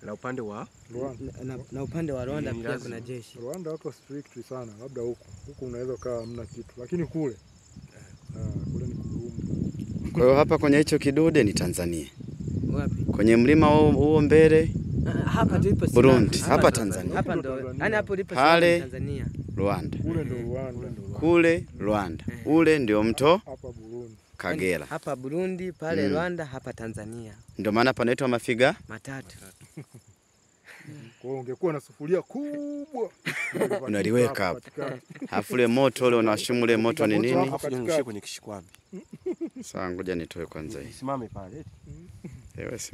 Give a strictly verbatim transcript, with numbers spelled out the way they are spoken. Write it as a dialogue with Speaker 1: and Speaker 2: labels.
Speaker 1: Na upande wa
Speaker 2: Rwanda. Na, na upande wa Rwanda pia kuna jeshi.
Speaker 3: Rwanda wako strict sana, labda huko. Huko unaweza kaa hamna kitu, lakini kule ah kule ni kudumu.
Speaker 4: Kwa hiyo hapa kwenye hicho kidude ni Tanzania.
Speaker 2: Wapi?
Speaker 4: Kwenye mlima huo mbele
Speaker 2: hapa tulipo
Speaker 4: Burundi, hapa, hapa Tanzania.
Speaker 2: Hapa ndo, yani hapo lipo
Speaker 4: Tanzania. Rwanda.
Speaker 3: Kule ndo Rwanda.
Speaker 4: Kule Rwanda. Ule ndio mto
Speaker 3: hapa Burundi.
Speaker 4: Kagera.
Speaker 2: Hapa Burundi, pale mm. Rwanda, hapa Tanzania.
Speaker 4: Ndio maana panaitwa Mafiga
Speaker 2: Matatu.
Speaker 3: Kwa hiyo ungekuwa na sufuria kubwa
Speaker 4: unaliweka hapo. Alafu ile moto ule unawashimu ile moto ni nini?
Speaker 1: Alafu kwenye kishikwambi.
Speaker 4: Sawa, ngoja nitoe kwanza hii.
Speaker 1: Simame pale.
Speaker 4: Ewe